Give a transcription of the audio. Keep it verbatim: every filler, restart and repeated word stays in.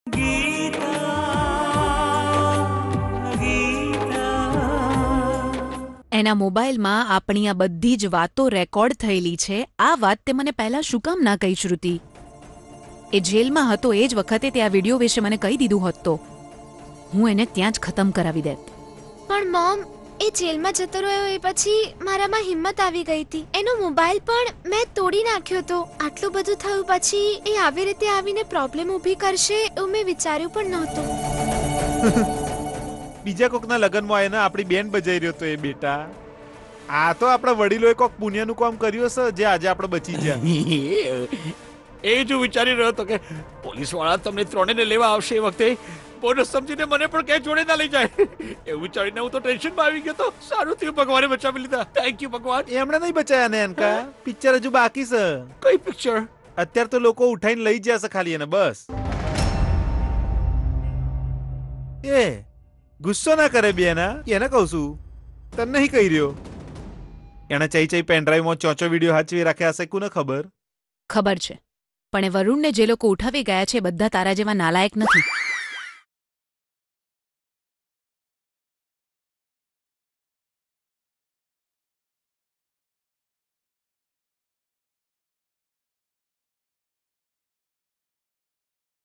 એના મોબાઈલમાં આપણી આ બધી જ વાતો રેકોર્ડ થયેલી છે. આ વાત તે મને પહેલા શું કામ ના કહી, શ્રુતિ? એ જેલમાં હતો એ જ વખતે તે આ વિડીયો વિશે મને કહી દીધું હોત તો હું એને ત્યાં જ ખતમ કરાવી દેત. પણ મોમ, એ જેલમાં જતો રહ્યો એ પછી મારામાં હિંમત આવી ગઈ હતી. એનો મોબાઈલ પણ મેં તોડી નાખ્યો હતો. આટલું બધું થયું પછી એ આવી રીતે આવીને પ્રોબ્લેમ ઊભી કરશે એવું મેં વિચાર્યું પણ નહોતું. બીજા કોકના લગનમાં આવીને આપણી બેન બજાઈ રહ્યો તો એ બેટા. આ તો આપણા વડીલોએ કોક પુણ્યનું કામ કર્યું છે જે આજે આપણે બચી ગયા. એ જ વિચારી રહ્યો હતો કે પોલીસ વાળા તમને ત્રણેયને લેવા આવશે એ વખતે બોનસ સમજીને મને પણ ક્યાંય જોડે ના લઈ જાય એવું વિચારીને હું તો ટેન્શનમાં આવી ગયો તો. સારું થયું ભગવાને બચાવી લીધા. થેન્ક યુ ભગવાન. એમણે નહીં બચાયા ને અનકા. પિક્ચર હજુ બાકી છે. કઈ પિક્ચર? અત્યારે તો લોકો ઉઠાઈને લઈ જશે ખાલી એને બસ. એ ગુસ્સો ના કરે બેના, એને કહું છું. તને નહીં કહી રહ્યો. એને ચઈ ચઈ પેનડ્રાઈવમાં ચોચો વિડીયો હાચવી રાખ્યા હશે, કોને ખબર? ખબર છે, પણ એ વરુણને જે લોકો ઉઠાવી ગયા છે બધા તારા જેવા નાલાયક નથી.